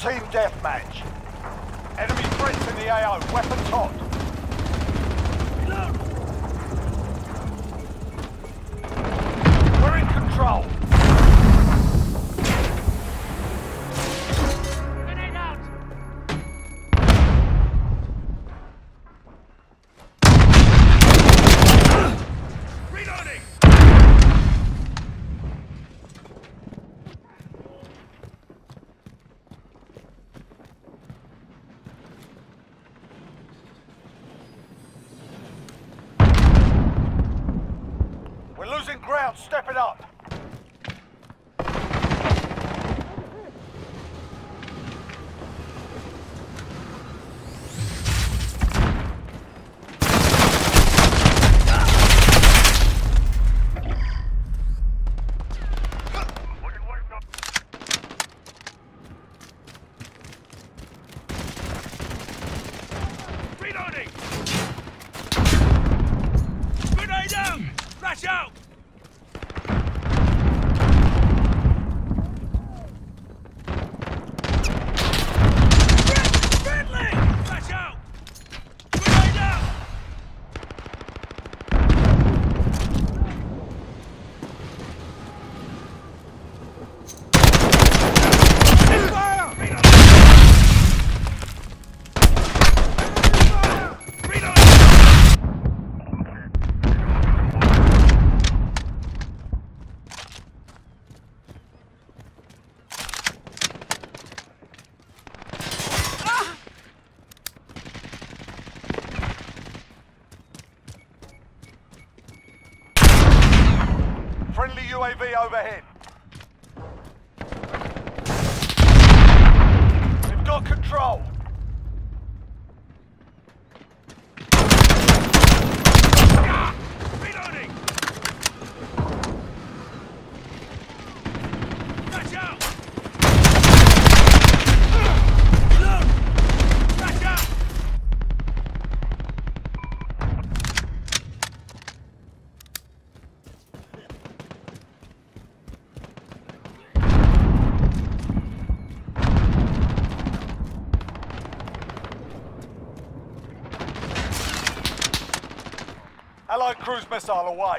Team deathmatch. Enemy threats in the AO. Weapons hot. We're in control. Grenade out! Reloading! We're losing ground. Step it up. Reloading! Grenade out! Flash out! Friendly! Flash out! Grenade out! Fire! Reloading! Friendly UAV overhead. We've got control. Reloading! Flash out! Reload! Flash out! Allied cruise missile away.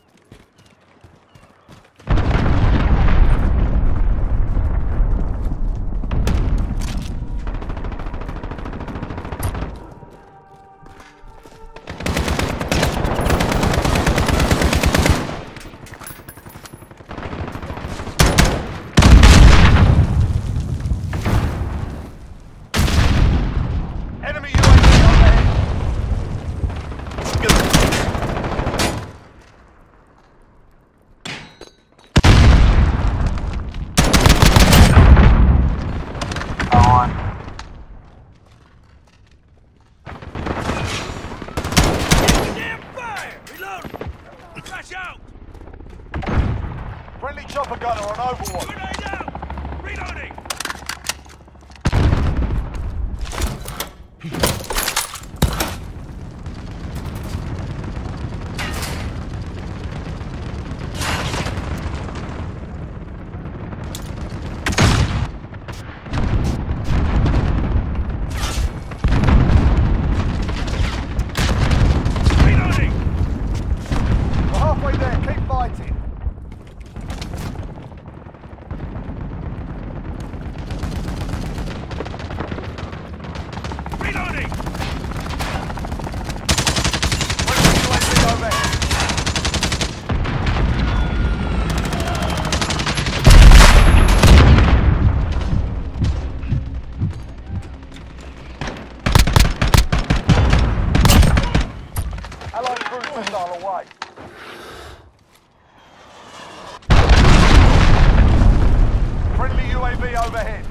Enemy UAV overhead. Damn fire! Reload! Flash out! Friendly chopper gunner on Overwatch. Grenade out! Reloading! Reloading! We're halfway there. Keep fighting. Reloading! Friendly UAV overhead. Allied cruise missile away. Friendly UAV overhead.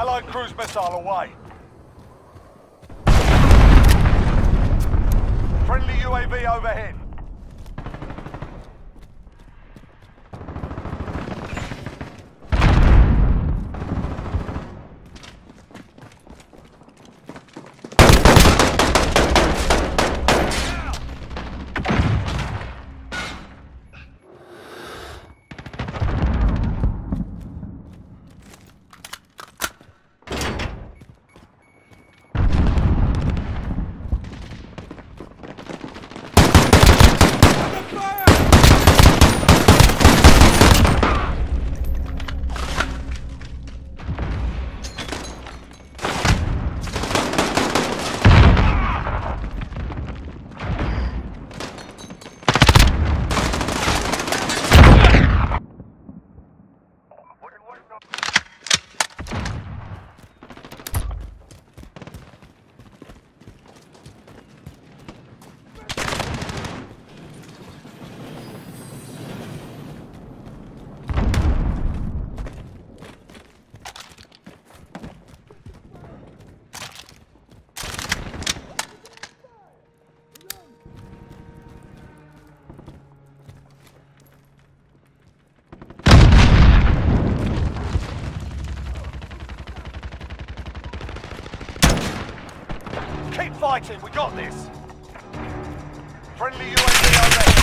Allied cruise missile away. Friendly UAV overhead. Keep fighting, we got this. Friendly UAV overhead.